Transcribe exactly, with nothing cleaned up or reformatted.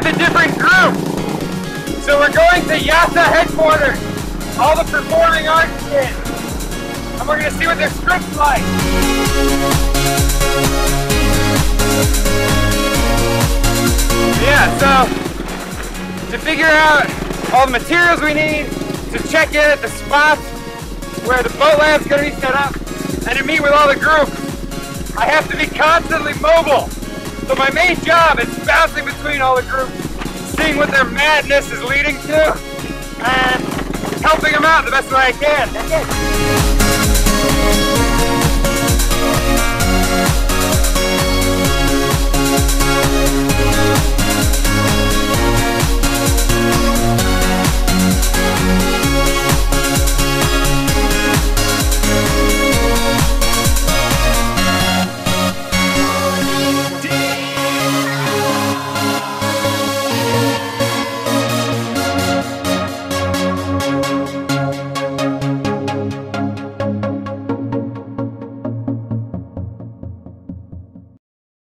with a different group. So we're going to Yasa headquarters, all the performing arts kids, and we're gonna see what their script's like. Yeah, so to figure out all the materials we need, to check in at the spots where the boat land's gonna be set up, and to meet with all the groups, I have to be constantly mobile. So my main job is bouncing between all the groups, seeing what their madness is leading to, and helping them out the best way I can. That's it.